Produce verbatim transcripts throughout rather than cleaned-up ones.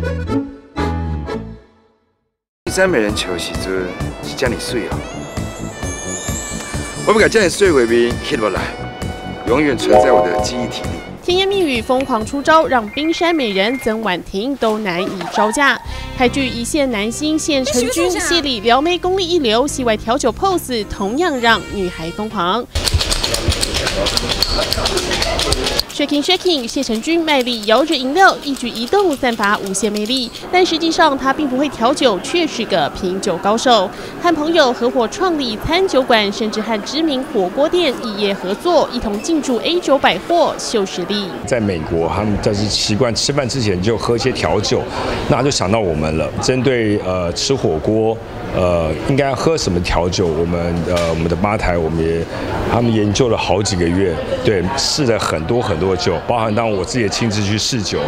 在美人球时阵是这么水哦，我不敢这样水画面刻落来，永远存在我的记忆体里。 甜言蜜语疯狂出招，让冰山美人曾婉婷都难以招架。台剧一线男星谢承君戏里撩妹功力一流，戏外调酒 pose 同样让女孩疯狂。Shaking Shaking， 谢承君卖力摇着饮料，一举一动散发无限魅力。但实际上他并不会调酒，却是个品酒高手。和朋友合伙创立餐酒馆，甚至和知名火锅店异业合作，一同进驻 A 九百货秀实力。 在美国，他们就是习惯吃饭之前就喝一些调酒，那就想到我们了。针对呃吃火锅，呃应该喝什么调酒，我们呃我们的吧台我们也他们研究了好几个月，对，试了很多很多。 多酒，包含当我自己也亲自去试酒。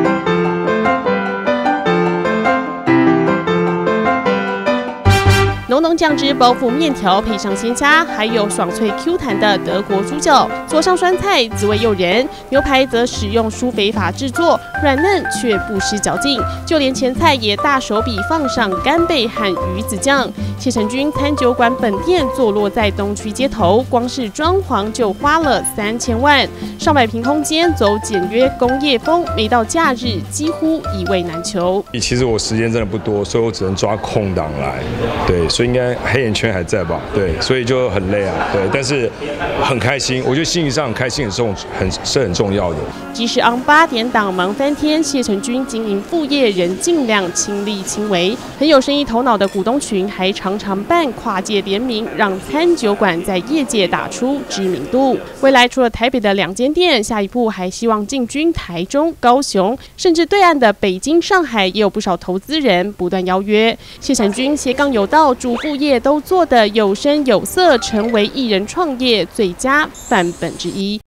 浓浓酱汁包覆面条，配上鲜虾，还有爽脆 Q 弹的德国猪脚，佐上酸菜，滋味诱人。牛排则使用舒肥法制作，软嫩却不失嚼劲。就连前菜也大手笔放上干贝和鱼子酱。谢承君餐酒馆本店坐落在东区街头，光是装潢就花了三千万，上百平空间，走简约工业风，每到假日几乎一位难求。 其实我时间真的不多，所以我只能抓空档来，对，所以。 应该黑眼圈还在吧？对，所以就很累啊。对，但是很开心，我觉得心理上很开心很重，很是很重要的。 即使昂八点档忙翻天，谢承君经营副业仍尽量亲力亲为。很有生意头脑的股东群还常常办跨界联名，让餐酒馆在业界打出知名度。未来除了台北的两间店，下一步还希望进军台中、高雄，甚至对岸的北京、上海也有不少投资人不断邀约。谢承君斜杠有道，主副业都做得有声有色，成为艺人创业最佳范本之一。